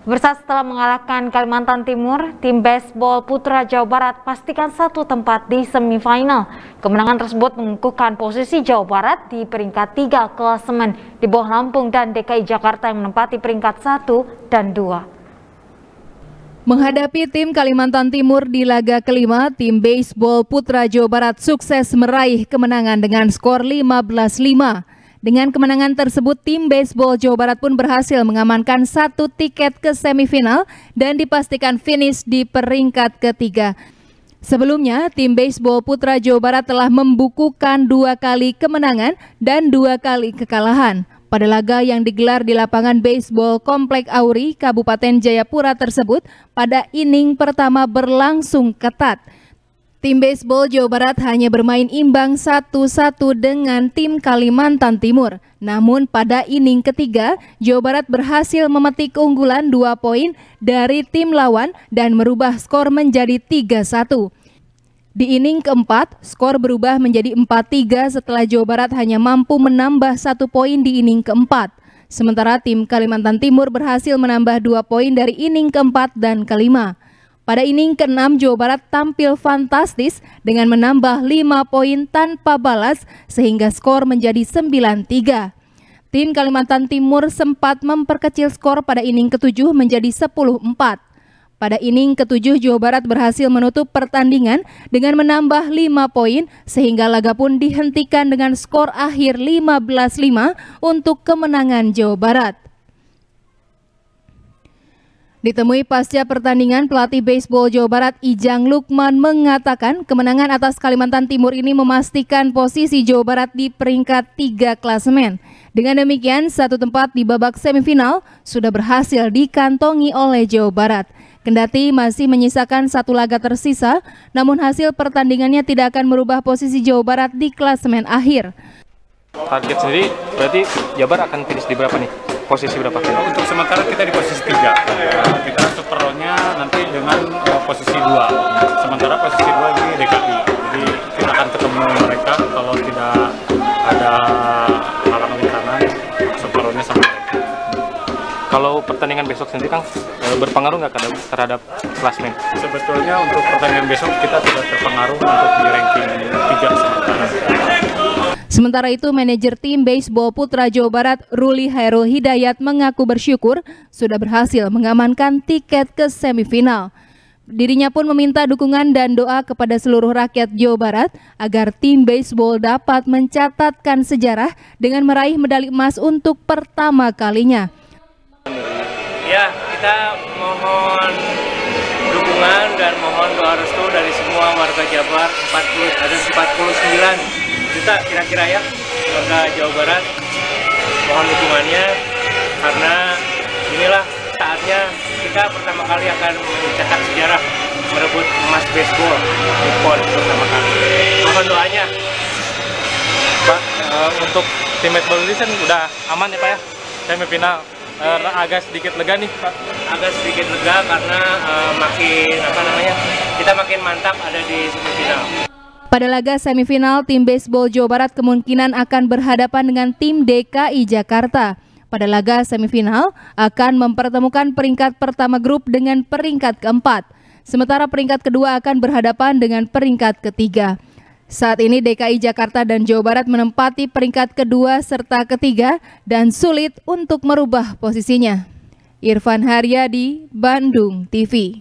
Pemirsa, setelah mengalahkan Kalimantan Timur, tim baseball putra Jawa Barat pastikan satu tempat di semifinal. Kemenangan tersebut mengukuhkan posisi Jawa Barat di peringkat 3 klasemen di bawah Lampung dan DKI Jakarta yang menempati peringkat 1 dan 2. Menghadapi tim Kalimantan Timur di laga kelima, tim baseball putra Jawa Barat sukses meraih kemenangan dengan skor 15-5. Dengan kemenangan tersebut, tim baseball Jawa Barat pun berhasil mengamankan 1 tiket ke semifinal dan dipastikan finish di peringkat ketiga. Sebelumnya, tim baseball putra Jawa Barat telah membukukan 2 kali kemenangan dan 2 kali kekalahan. Pada laga yang digelar di lapangan baseball Komplek Auri, Kabupaten Jayapura tersebut, pada inning pertama berlangsung ketat. Tim baseball Jawa Barat hanya bermain imbang 1-1 dengan tim Kalimantan Timur. Namun pada inning ketiga, Jawa Barat berhasil memetik keunggulan 2 poin dari tim lawan dan merubah skor menjadi 3-1. Di inning keempat, skor berubah menjadi 4-3 setelah Jawa Barat hanya mampu menambah 1 poin di inning keempat. Sementara tim Kalimantan Timur berhasil menambah 2 poin dari inning keempat dan kelima. Pada inning ke-6, Jawa Barat tampil fantastis dengan menambah 5 poin tanpa balas sehingga skor menjadi 9-3. Tim Kalimantan Timur sempat memperkecil skor pada inning ke-7 menjadi 10-4. Pada inning ke-7, Jawa Barat berhasil menutup pertandingan dengan menambah 5 poin sehingga laga pun dihentikan dengan skor akhir 15-5 untuk kemenangan Jawa Barat. Ditemui pasca pertandingan, pelatih baseball Jawa Barat Ijang Lukman mengatakan kemenangan atas Kalimantan Timur ini memastikan posisi Jawa Barat di peringkat 3 klasemen. Dengan demikian, 1 tempat di babak semifinal sudah berhasil dikantongi oleh Jawa Barat. Kendati masih menyisakan 1 laga tersisa, namun hasil pertandingannya tidak akan merubah posisi Jawa Barat di klasemen akhir. Target sendiri berarti Jawa Barat akan finish di berapa nih? Posisi berapa? Untuk sementara kita di posisi 3. Kita supernya nanti dengan posisi 2. Sementara posisi 2 di DKI. Jadi kita akan ketemu mereka kalau tidak ada halangan di kanan, supernya sama mereka. Kalau pertandingan besok sendiri, Kang, berpengaruh nggak terhadap klasmen? Sebetulnya untuk pertandingan besok kita tidak terpengaruh untuk di ranking 3 sementara. Sementara itu, manajer tim baseball putra Jawa Barat Ruli Hairul Hidayat mengaku bersyukur sudah berhasil mengamankan tiket ke semifinal. Dirinya pun meminta dukungan dan doa kepada seluruh rakyat Jawa Barat agar tim baseball dapat mencatatkan sejarah dengan meraih medali emas untuk pertama kalinya. Ya, kita mohon dukungan dan mohon doa restu dari semua warga Jabar. Ada 49 juta kira-kira ya warga Jawa Barat. Mohon dukungannya karena inilah saatnya kita pertama kali akan mencetak sejarah merebut emas baseball di PON pertama kali. Mohon doanya. Pak, untuk tim baseball ini kan udah aman ya Pak ya, semifinal. Agak sedikit lega nih Pak. Agak sedikit lega karena kita makin mantap ada di semifinal. Pada laga semifinal, tim baseball Jawa Barat kemungkinan akan berhadapan dengan tim DKI Jakarta. Pada laga semifinal akan mempertemukan peringkat pertama grup dengan peringkat keempat. Sementara peringkat kedua akan berhadapan dengan peringkat ketiga. Saat ini DKI Jakarta dan Jawa Barat menempati peringkat kedua serta ketiga dan sulit untuk merubah posisinya. Irfan Haryadi, Bandung TV.